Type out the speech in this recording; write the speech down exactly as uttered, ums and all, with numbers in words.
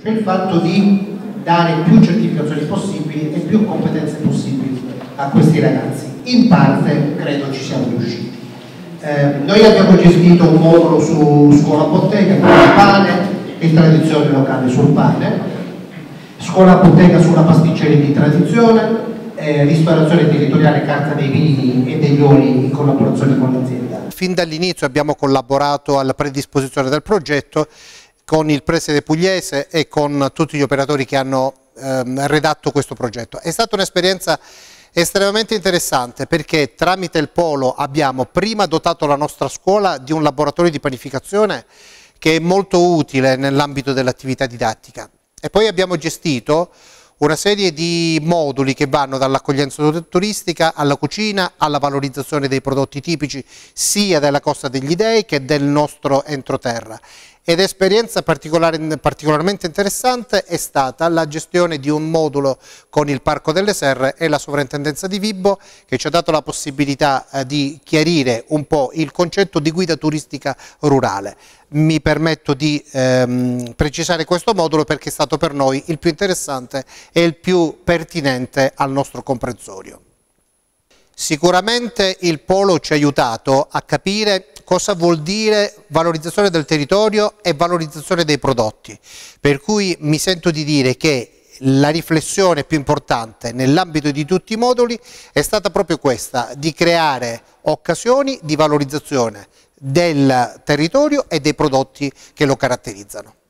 cioè il fatto di dare più certificazioni possibili e più competenze possibili a questi ragazzi. In parte credo ci siamo riusciti. Eh, noi abbiamo gestito un modulo su scuola bottega, pane e tradizione locale sul pane, scuola bottega sulla pasticceria di tradizione, eh, ristorazione territoriale, carta dei vini e degli oli in collaborazione con l'azienda. Fin dall'inizio abbiamo collaborato alla predisposizione del progetto con il preside pugliese e con tutti gli operatori che hanno ehm, redatto questo progetto. È stata un'esperienza estremamente interessante perché tramite il polo abbiamo prima dotato la nostra scuola di un laboratorio di panificazione che è molto utile nell'ambito dell'attività didattica e poi abbiamo gestito una serie di moduli che vanno dall'accoglienza turistica alla cucina, alla valorizzazione dei prodotti tipici sia della Costa degli Dei che del nostro entroterra. Ed esperienza particolare, particolarmente interessante è stata la gestione di un modulo con il Parco delle Serre e la Sovrintendenza di Vibo che ci ha dato la possibilità eh, di chiarire un po' il concetto di guida turistica rurale. Mi permetto di ehm, precisare questo modulo perché è stato per noi il più interessante e il più pertinente al nostro comprensorio. Sicuramente il polo ci ha aiutato a capire cosa vuol dire valorizzazione del territorio e valorizzazione dei prodotti, per cui mi sento di dire che la riflessione più importante nell'ambito di tutti i moduli è stata proprio questa, di creare occasioni di valorizzazione del territorio e dei prodotti che lo caratterizzano.